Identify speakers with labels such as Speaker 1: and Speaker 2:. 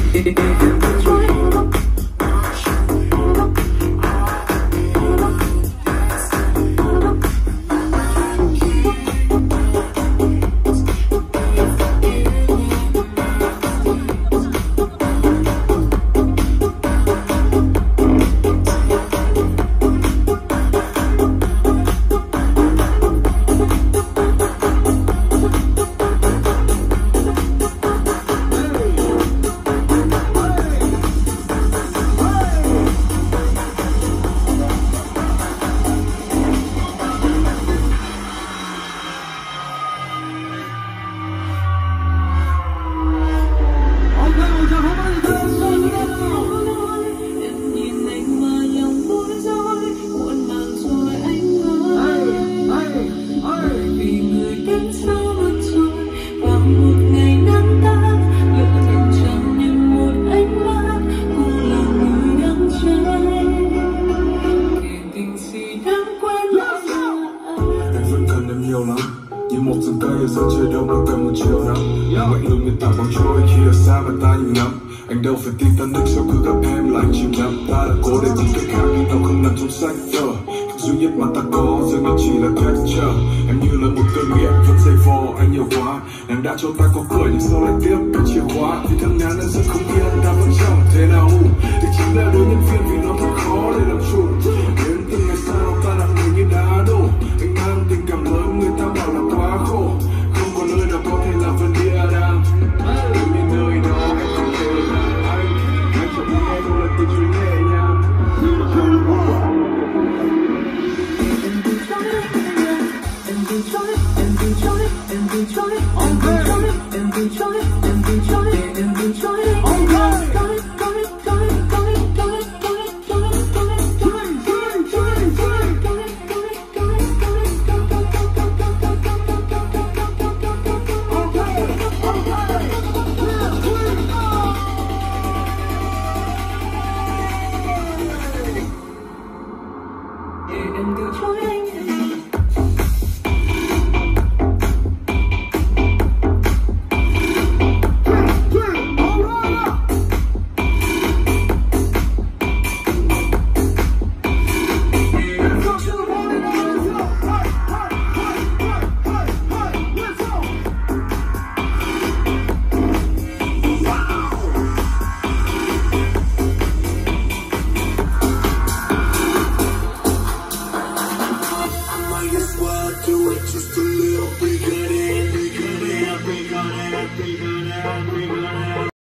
Speaker 1: Như một rừng cây ở giữa trời đông đâu cần một chiều nắng. Lạnh lùng như tảng băng trôi khi ở xa và ta nhìn ngắm. Anh đâu phải tin tan nước sau cứ gặp em là anh chìm đắm. Ta đã cố để tìm cách khác nhưng nó không nằm trong sách. Thứ duy nhất mà ta có dường như chỉ là cách chờ. Em như là một cơn nghiện vẫn dây vò anh nhiều quá. Nàng đã cho ta có cửa nhưng sao lại tiếp cái chìa khóa. Vì thằng nhắn đã rất không